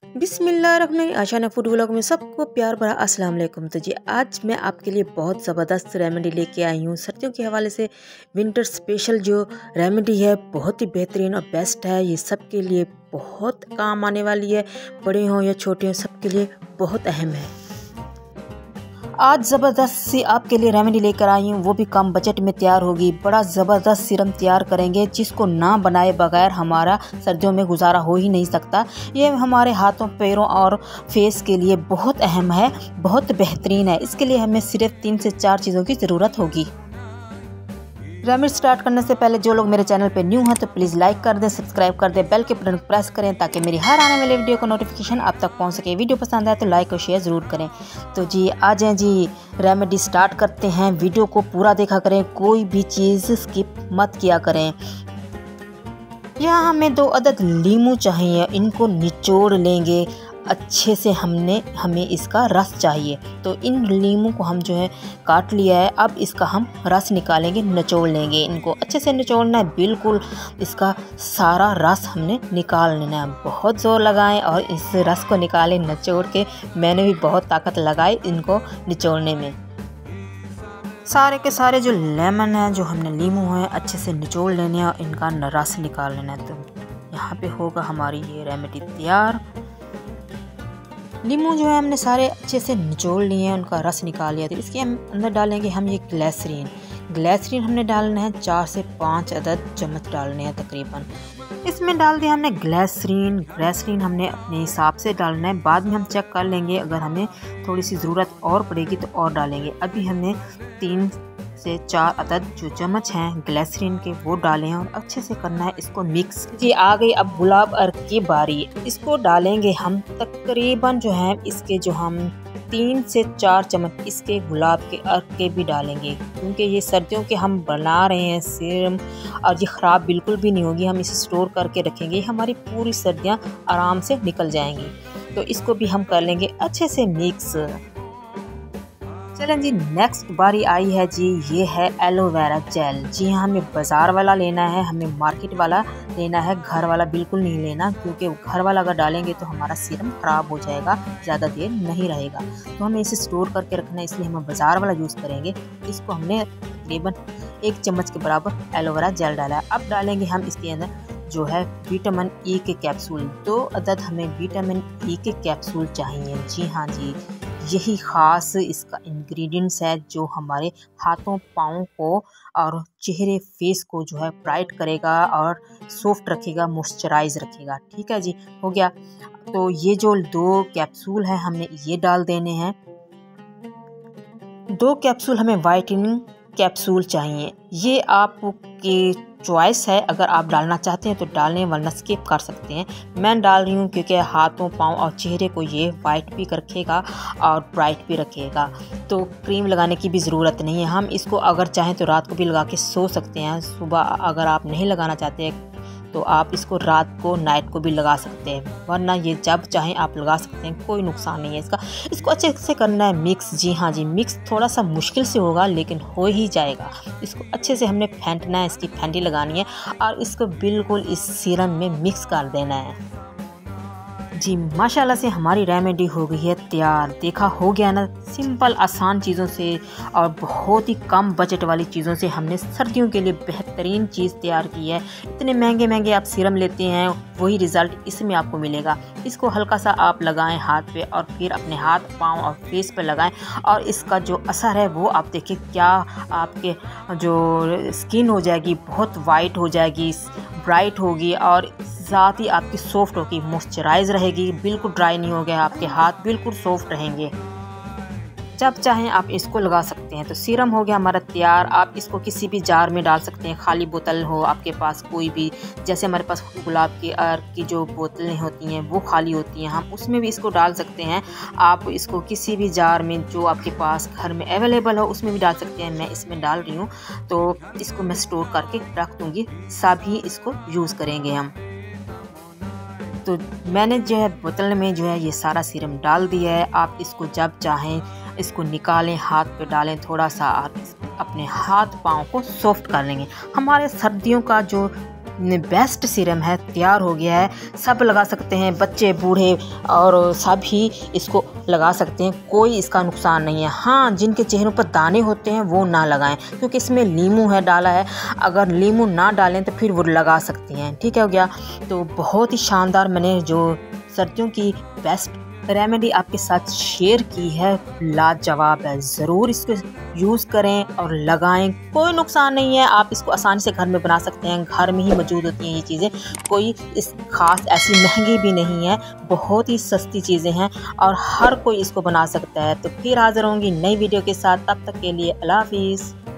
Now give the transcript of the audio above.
बिस्मिल्लाहिर्रहमानिर्रहीम। Aashana food vlog में सबको प्यार भरा अस्सलाम वालेकुम। तो जी आज मैं आपके लिए बहुत ज़बरदस्त रेमेडी लेके आई हूँ। सर्दियों के हवाले से विंटर स्पेशल जो रेमेडी है बहुत ही बेहतरीन और बेस्ट है। ये सबके लिए बहुत काम आने वाली है, बड़े हों या छोटे हों सबके लिए बहुत अहम है। आज ज़बरदस्त सी आपके लिए रेमेडी लेकर आई हूँ, वो भी कम बजट में तैयार होगी। बड़ा ज़बरदस्त सीरम तैयार करेंगे जिसको ना बनाए बगैर हमारा सर्दियों में गुजारा हो ही नहीं सकता। ये हमारे हाथों, पैरों और फेस के लिए बहुत अहम है, बहुत बेहतरीन है। इसके लिए हमें सिर्फ 3 से 4 चीज़ों की ज़रूरत होगी। रेमेडी स्टार्ट करने से पहले जो लोग मेरे चैनल पे न्यू हैं तो प्लीज़ लाइक कर दें, सब्सक्राइब कर दें, बेल के बटन प्रेस करें ताकि मेरी हर आने वाली वीडियो का नोटिफिकेशन आप तक पहुंच सके। वीडियो पसंद आए तो लाइक और शेयर ज़रूर करें। तो जी आ जाएं जी, रेमेडी स्टार्ट करते हैं। वीडियो को पूरा देखा करें, कोई भी चीज़ स्किप मत किया करें। यहाँ हमें 2 अदद लीमू चाहिए, इनको निचोड़ लेंगे अच्छे से। हमें इसका रस चाहिए, तो इन लीमू को हम जो है काट लिया है। अब इसका हम रस निकालेंगे, निचोड़ लेंगे। इनको अच्छे से निचोड़ना है, बिल्कुल इसका सारा रस हमने निकाल लेना है। बहुत ज़ोर लगाएं और इस रस को निकालें निचोड़ के। मैंने भी बहुत ताकत लगाई इनको निचोड़ने में। सारे के सारे जो लेमन है, जो हमने लीमू है, अच्छे से निचोड़ लेने हैं और इनका रस निकाल लेना है। तो यहाँ पे होगा हमारी ये रेमेडी तैयार। लीमू जो है हमने सारे अच्छे से निचोड़ लिए हैं, उनका रस निकाल लिया। तो इसके हम अंदर डालेंगे हम ये ग्लिसरीन हमने डालना है 4 से 5 अदद चम्मच डालने हैं तकरीबन। इसमें डाल दिया हमने ग्लिसरीन हमने अपने हिसाब से डालना है। बाद में हम चेक कर लेंगे, अगर हमें थोड़ी सी ज़रूरत और पड़ेगी तो और डालेंगे। अभी हमने 3 से 4 अदद जो चम्मच हैं ग्लिसरीन के वो डालें हैं और अच्छे से करना है इसको मिक्स। जी आ गई अब गुलाब अर्क की बारी। इसको डालेंगे हम तकरीबन जो है इसके जो हम 3 से 4 चम्मच इसके गुलाब के अर्क के भी डालेंगे, क्योंकि ये सर्दियों के हम बना रहे हैं सीरम और ये ख़राब बिल्कुल भी नहीं होगी। हम इसे स्टोर करके रखेंगे, हमारी पूरी सर्दियाँ आराम से निकल जाएंगी। तो इसको भी हम कर लेंगे अच्छे से मिक्स। चलें जी, नेक्स्ट बारी आई है जी, ये है एलोवेरा जेल। जी हाँ, हमें बाज़ार वाला लेना है, हमें मार्केट वाला लेना है, घर वाला बिल्कुल नहीं लेना, क्योंकि घर वाला अगर डालेंगे तो हमारा सीरम ख़राब हो जाएगा, ज़्यादा देर नहीं रहेगा। तो हमें इसे स्टोर करके रखना है, इसलिए हम बाज़ार वाला यूज़ करेंगे। इसको हमने तकरीबन 1 चम्मच के बराबर एलोवेरा जेल डाला है। अब डालेंगे हम इसके अंदर जो है विटामिन ई के कैप्सूल। 2 अदद हमें विटामिन ई के कैप्सूल चाहिए। जी हाँ जी, यही ख़ास इसका इंग्रेडिएंट्स है जो हमारे हाथों, पाँव को और चेहरे, फेस को जो है ब्राइट करेगा और सॉफ्ट रखेगा, मॉइस्चराइज रखेगा। ठीक है जी, हो गया। तो ये जो 2 कैप्सूल हैं हमने ये डाल देने हैं। 2 कैप्सूल हमें वाइटनिंग कैप्सूल चाहिए। ये आपकी चॉइस है, अगर आप डालना चाहते हैं तो डालें, वरना स्किप कर सकते हैं। मैं डाल रही हूँ क्योंकि हाथों, पाँव और चेहरे को ये वाइट भी रखेगा और ब्राइट भी रखेगा। तो क्रीम लगाने की भी ज़रूरत नहीं है। हम इसको अगर चाहें तो रात को भी लगा के सो सकते हैं। सुबह अगर आप नहीं लगाना चाहते हैं तो आप इसको रात को, नाइट को भी लगा सकते हैं, वरना ये जब चाहें आप लगा सकते हैं, कोई नुकसान नहीं है इसका। इसको अच्छे से करना है मिक्स। जी हाँ जी, मिक्स थोड़ा सा मुश्किल से होगा लेकिन हो ही जाएगा। इसको अच्छे से हमने फेंटना है, इसकी फेंटी लगानी है और इसको बिल्कुल इस सीरम में मिक्स कर देना है। जी माशाल्लाह से हमारी रेमेडी हो गई है तैयार। देखा, हो गया ना, सिंपल आसान चीज़ों से और बहुत ही कम बजट वाली चीज़ों से हमने सर्दियों के लिए बेहतरीन चीज़ तैयार की है। इतने महंगे महंगे आप सीरम लेते हैं, वही रिज़ल्ट इसमें आपको मिलेगा। इसको हल्का सा आप लगाएं हाथ पे और फिर अपने हाथ, पाँव और फेस पे लगाएं और इसका जो असर है वो आप देखिए, क्या आपके जो स्किन हो जाएगी बहुत वाइट हो जाएगी, ब्राइट होगी और साथ ही आपकी सॉफ्ट होगी, मॉइस्चराइज रहेगी, बिल्कुल ड्राई नहीं हो गया, आपके हाथ बिल्कुल सॉफ्ट रहेंगे। जब चाहें आप इसको लगा सकते हैं। तो सीरम हो गया हमारा तैयार। आप इसको किसी भी जार में डाल सकते हैं, खाली बोतल हो आपके पास कोई भी, जैसे हमारे पास गुलाब की अर्क की जो बोतलें होती हैं वो खाली होती हैं, हम उसमें भी इसको डाल सकते हैं। आप इसको किसी भी जार में जो आपके पास घर में अवेलेबल हो उसमें भी डाल सकते हैं। मैं इसमें डाल रही हूँ, तो इसको मैं स्टोर करके रख दूँगी, सभी इसको यूज़ करेंगे हम। तो मैंने जो है बोतल में जो है ये सारा सीरम डाल दिया है। आप इसको जब चाहें इसको निकालें, हाथ पे डालें थोड़ा सा और अपने हाथ पाँव को सॉफ्ट कर लेंगे। हमारे सर्दियों का जो बेस्ट सीरम है, तैयार हो गया है। सब लगा सकते हैं, बच्चे बूढ़े और सभी इसको लगा सकते हैं, कोई इसका नुकसान नहीं है। हाँ, जिनके चेहरों पर दाने होते हैं वो ना लगाएं, क्योंकि इसमें नींबू है डाला है। अगर नींबू ना डालें तो फिर वो लगा सकती हैं। ठीक है, हो गया। तो बहुत ही शानदार मैंने जो सर्दियों की बेस्ट रेमेडी आपके साथ शेयर की है, लाजवाब है। ज़रूर इसको यूज़ करें और लगाएं, कोई नुकसान नहीं है। आप इसको आसानी से घर में बना सकते हैं, घर में ही मौजूद होती हैं ये चीज़ें, कोई इस खास ऐसी महंगी भी नहीं है, बहुत ही सस्ती चीज़ें हैं और हर कोई इसको बना सकता है। तो फिर हाज़िर होंगी नई वीडियो के साथ, तब तक के लिए अल्लाह हाफिज़।